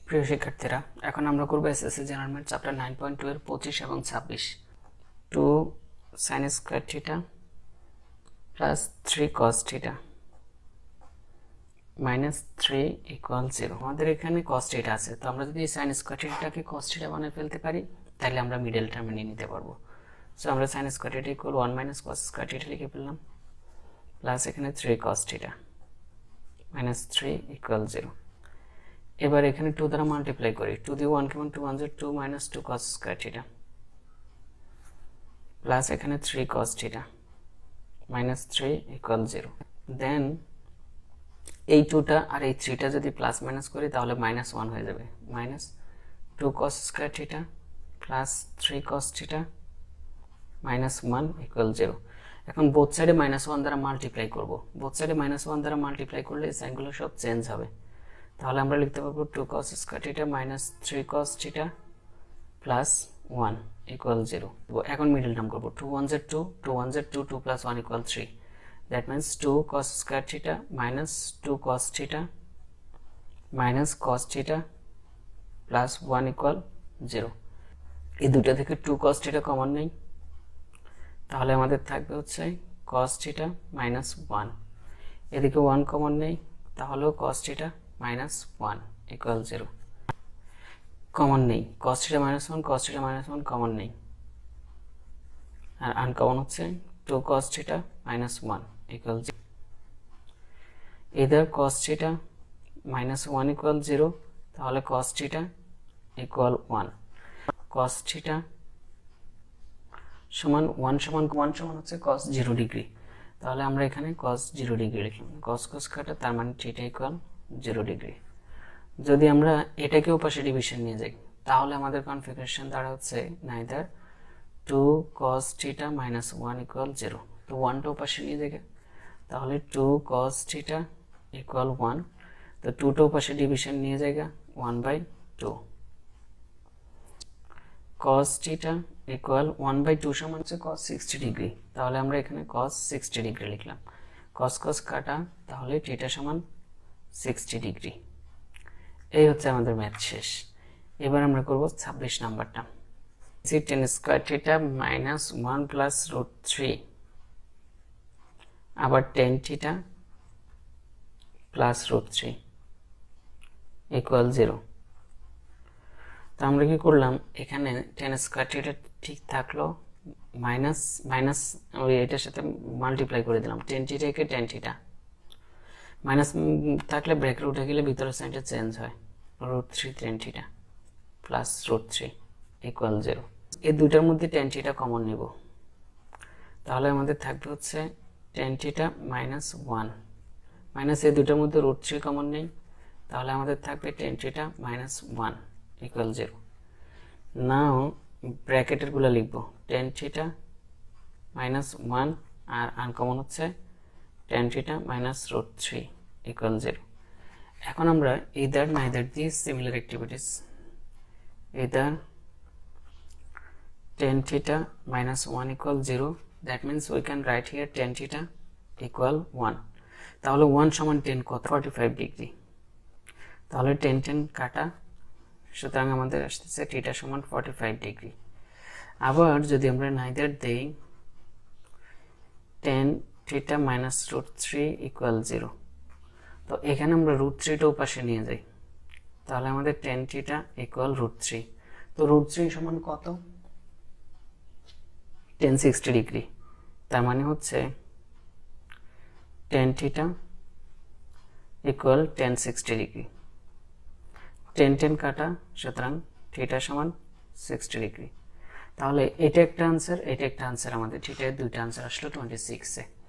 প্রিয় শিক্ষার্থীরা, এখন আমরা করব এসএসসি জেনারেল ম্যাথ চ্যাপ্টার 9.2 এর 25 এবং 26। 2 sin square theta plus 3 cos theta minus 3 equal 0। আমাদের এখানে cos থিটা আছে, তো আমরা যদি sin স্কয়ার থিটাকে cos থিটা বানিয়ে ফেলতে পারি তাহলে আমরা মিডল টার্মে নিয়ে নিতে পারবো। সো আমরা sin square theta equal 1 minus cos square theta লিখে ফেললাম, প্লাস এখানে 3 cos থিটা মাইনাস 3 ইকুয়াল 0। এবার এখানে 2 দ্বারা মাল্টিপ্লাই করি, 2 দিয়ে 1 কেমন 2 1 2 minus 2 cos square theta plus এখানে 3 cos theta minus 3 equal 0। Then এই 2টা আর এই 3টা যদি প্লাস মাইনাস করি তাহলে মাইনাস 1 হয়ে যাবে, minus 2 cos square theta plus 3 cos theta minus 1 equal 0। এখন বোথ সাইডে মাইনাস 1 দ্বারা মাল্টিপ্লাই করব, বোথ সাইডে মাইনাস 1 দ্বারা মাল্টিপ্লাই করলে এই সাইনগুলো সব চেঞ্জ হবে। তাহলে আমরা লিখতে পারবো 2 cos square theta minus 3 cos theta plus 1 equal 0। এখন মিডল টার্ম করব, 2 1 z 2 2 1 z 2 2 plus 1 equal 3। That means 2 cos square theta minus 2 cos theta minus cos theta plus 1 equal 0। এই দুটো থেকে 2 cos theta কমন নেই, তাহলে আমাদের থাকবে হচ্ছে cos theta minus 1। এদিকে 1 কমন নেই, তাহলেও cos theta minus 1 equal 0। Common নেই, cos theta minus 1 cos theta minus 1 common নেই, আর আনকমন হচ্ছে 2 cos theta minus 1 equal 0। either cos theta minus 1 equal 0, তাহলে cos theta equal 1। cos theta সমান 1 সমান হচ্ছে cos 0 ডিগ্রি, তাহলে আমরা এখানে cos 0 ডিগ্রি লিখলাম, cos cos কাটা, তার মানে theta equal 0 ডিগ্রি। যদি আমরা এটাকে ওপাশে ডিভিশন নিয়ে যাই তাহলে আমাদের কনফিগারেশন দাঁড়া হচ্ছে neither 2 cos theta minus 1 equal 0। তো 1 টা ওপাশে নিয়ে যাই, তাহলে 2 cos theta equal 1। তো 2 টা ওপাশে ডিভিশন নিয়ে যাই 1/2। cos theta equal 1/2 সমান হচ্ছে cos 60 ডিগ্রি, তাহলে আমরা এখানে cos 60 ডিগ্রি লিখলাম, cos cos কাটা, তাহলে theta সমান 60 ডিগ্রি। এই হচ্ছে আমাদের ম্যাথ শেষ। এবার আমরা করব 26 নাম্বারটা, tan square theta minus 1 plus root 3 আবার tan theta plus root 3 equal 0। তো আমরা কি করলাম, এখানে tan স্কয়ার থিটা ঠিক থাকলো, মাইনাস মাইনাস ওই এটার সাথে মাল্টিপ্লাই করে দিলাম, tan থিটা কে tan থিটা, মাইনাস থাকলে ব্র্যাকেট উঠে গেলে ভিতরের সাইনটা চেঞ্জ হয়, root 3 tan theta plus root 3 equal 0। এই দুটার মধ্যে tan থিটা কমন নেব, তাহলে আমাদের থাকবে হচ্ছে tan থিটা মাইনাস 1 মাইনাস এই দুটার মধ্যে রুট 3 কমন নেই, তাহলে আমাদের থাকবে tan theta minus 1 equal 0। Now ব্র্যাকেটের গুলো লিখবো, tan থিটা মাইনাস 1 আর আনকমন হচ্ছে tan theta minus root 3 equal 0। এখন আমরা either neither these similar activities, either tan theta minus 1 equal 0, that means we can write here tan theta equal 1। তাহলে 1 সমান 10 কত, 45 ডিগ্রি, তাহলে 10 কাটা, সুতরাং আমাদের আসছে থিটা সমান 45 ডিগ্রি। আবার যদি আমরা neither দেই tan theta minus root 3 equal 0, তো এখানে আমরা রুট 3 টা পাশে নিয়ে যাই, তাহলে আমাদের tan theta equal root 3। তো root 3 সমান কত, tan 60 ডিগ্রি, তার মানে হচ্ছে tan theta equal tan 60 degree. tan কাটা, সুতরাং থিটা সমান 60 ডিগ্রি। তাহলে এটা একটা আনসার, এটা একটা আনসার, আমাদের থিটার দুইটা আনসার আসলো 26 এ।